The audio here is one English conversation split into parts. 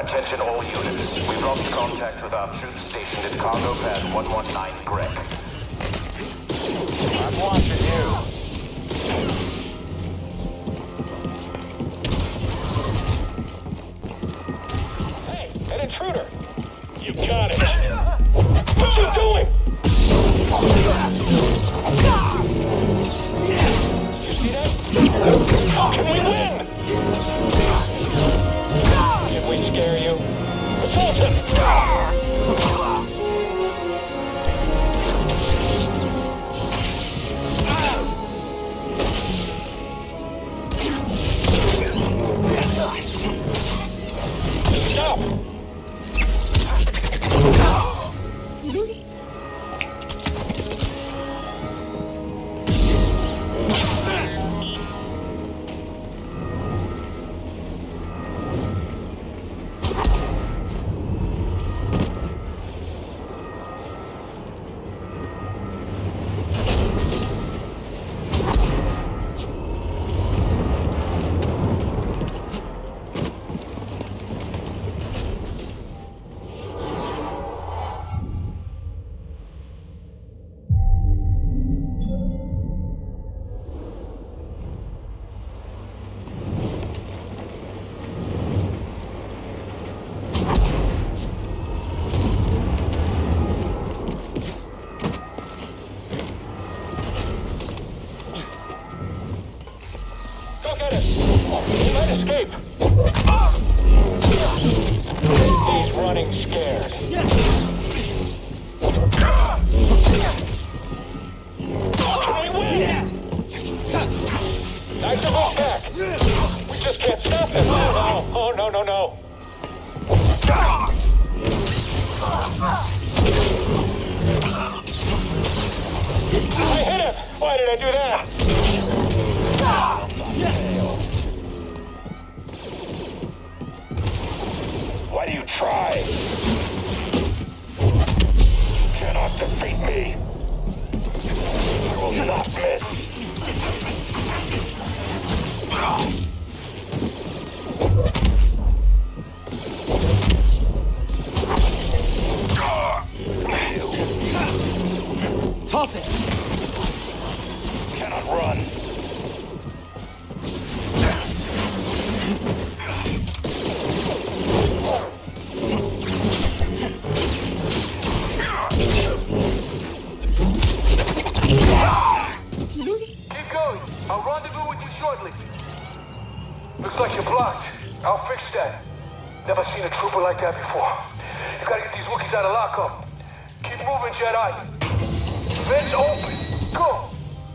Attention all units. We've lost contact with our troops stationed at Cargo Pad 119 Greg. I'm watching you. Hey, an intruder! You got it! What's he doing? You see that? How can we win? Did we scare you? Assault him! Stop! Escape! He's running scared. Can we win? Nice to move back. We just can't stop him. Oh, no, no, no. I hit him! Why did I do that? Why do you try? You cannot defeat me. I will not miss. Toss it! Cannot run. Keep going. I'll rendezvous with you shortly. Looks like you're blocked. I'll fix that. Never seen a trooper like that before. You gotta get these Wookiees out of lockup. Keep moving, Jedi. Vents open. Go!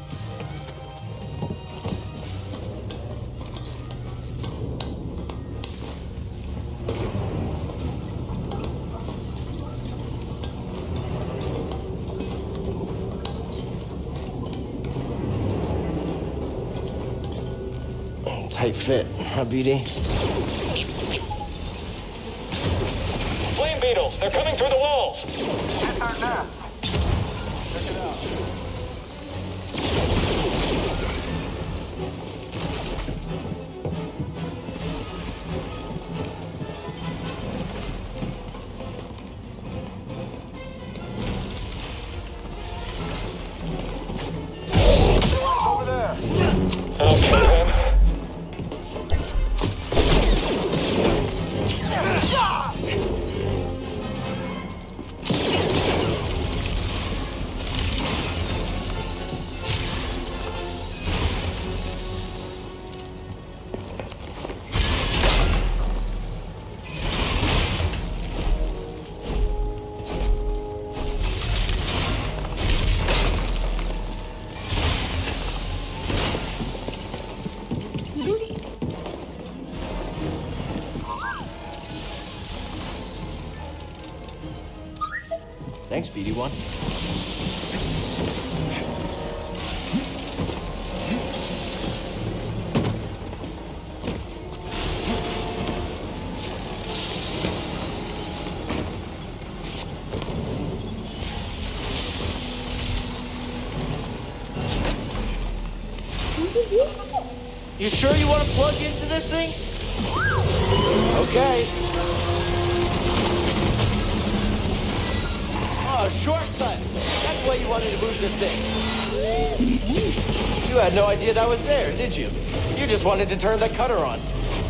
Tight fit, huh, BD? Flame beetles, they're coming through the walls. It's our nap. Check it out. Over there. Okay, then. Thanks, BD1. You sure you want to plug into this thing? Okay. Oh, shortcut! That's why you wanted to move this thing. You had no idea that was there, did you? You just wanted to turn the cutter on.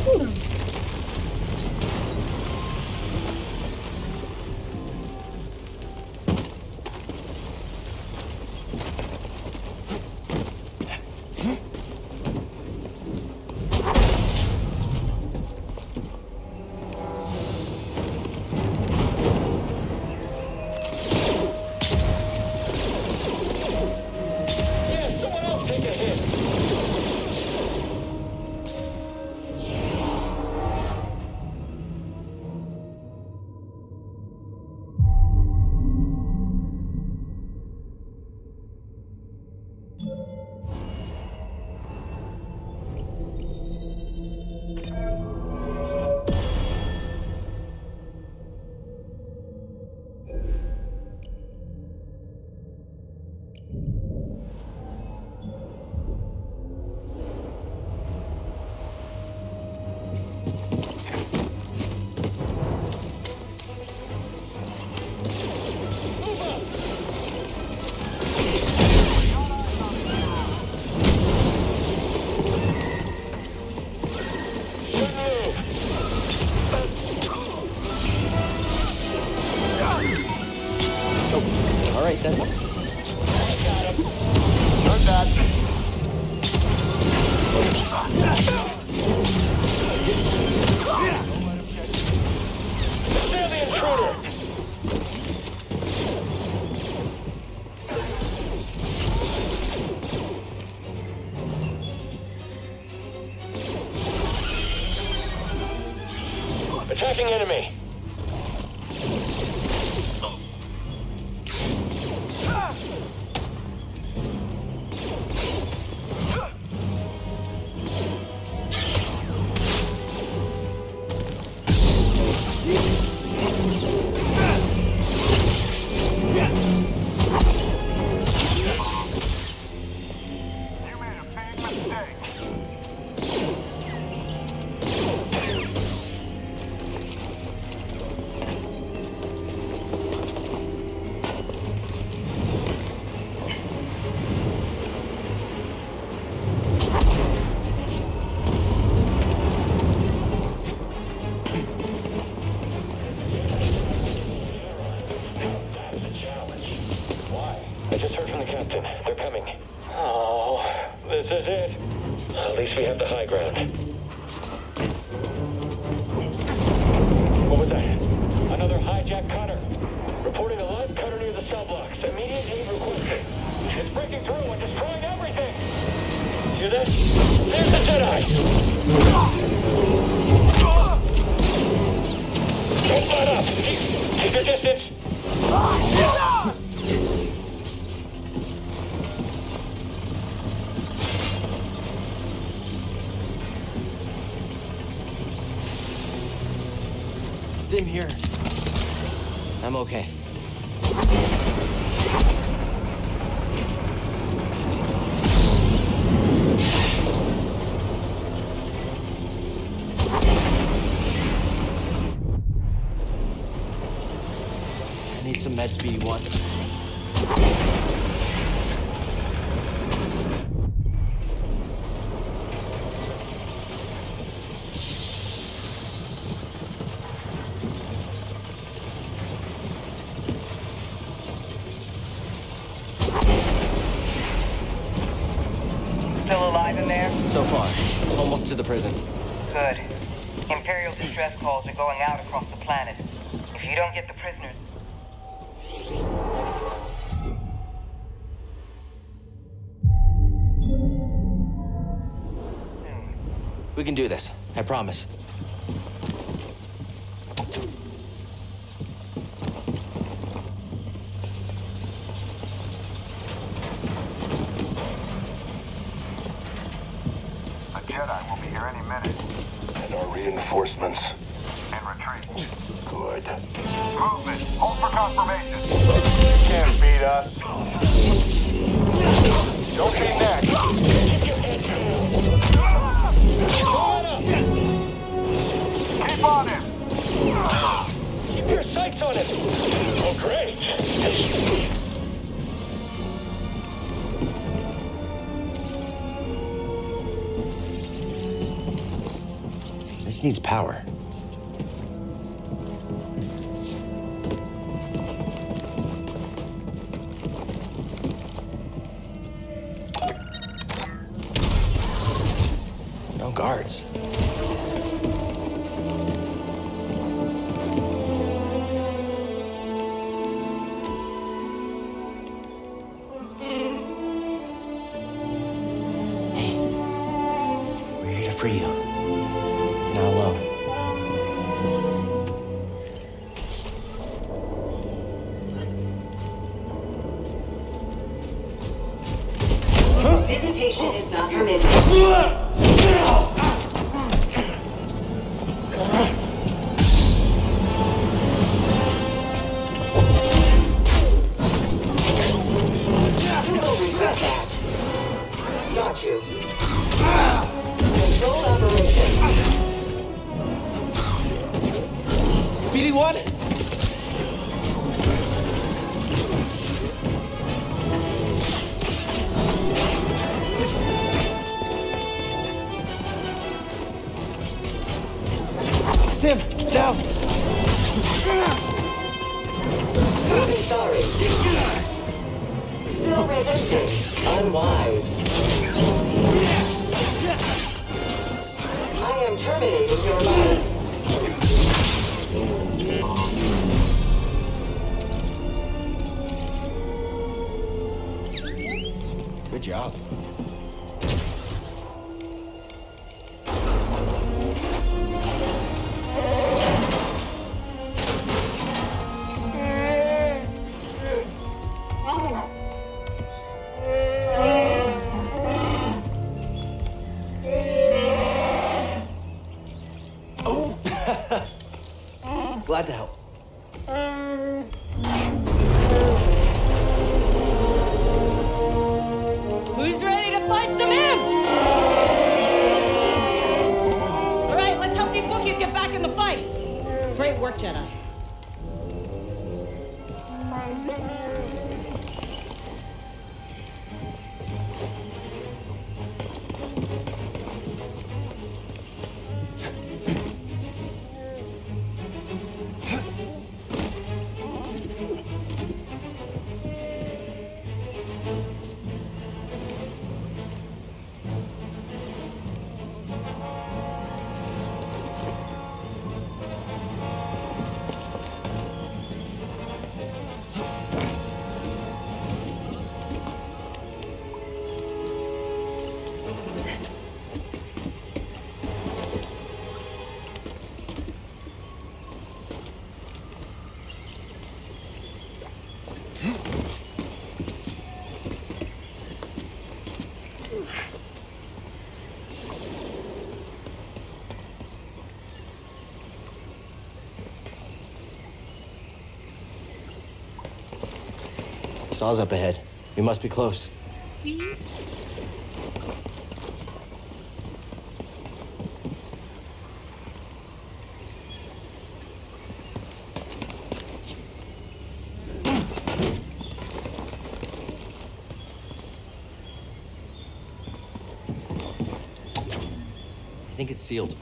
All right, then. Heard that. Steal the intruder! Attacking enemy! I just heard from the captain. They're coming. Oh, this is it. At least we have the high ground. What was that? Another hijacked cutter. Reporting a live cutter near the cell blocks. Immediate aid requested. It's breaking through and destroying everything. Hear that? There's the Jedi! Don't let up! Keep your distance! Stim here. I'm okay. I need some meds, BD1. Still alive in there? So far, almost to the prison. Good. Imperial distress calls are going out across the planet. If you don't get the prisoners... We can do this. I promise. A Jedi will be here any minute. And our reinforcements. And retreat. Good. Movement. Hold for confirmation. Can't beat us. Don't be next. Keep your head down. Keep on him. Keep your sights on him. Oh, great. This needs power. No guards. Hey, we're here to free you. Not alone. Visitation is not permitted. Got you. Control operation. BD wanted. It's Tim. Down. I'm sorry. Still resisting. Unwise. I am terminating your life. Good job. Glad to help. Who's ready to fight some imps? All right, let's help these Wookiees get back in the fight. Great work, Jedi. Saw's up ahead. We must be close. I think it's sealed.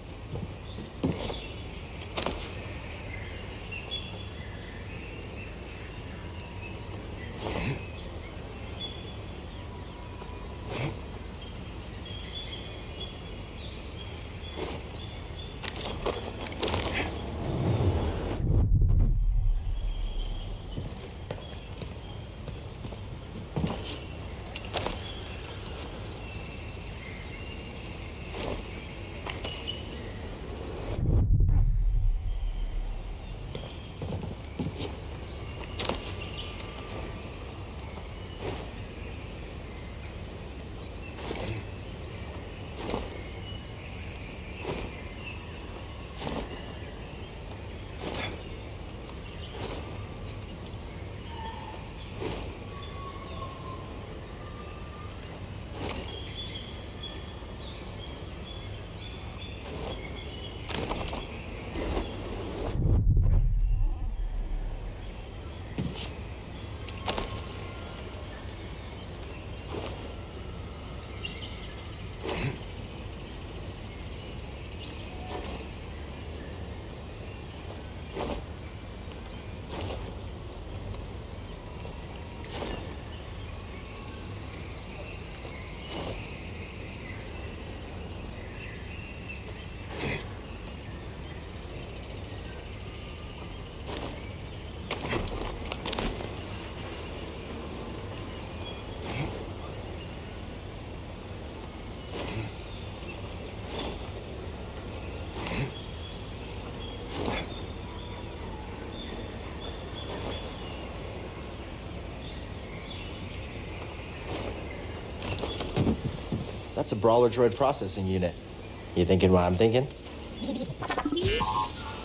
That's a brawler droid processing unit. You thinking what I'm thinking?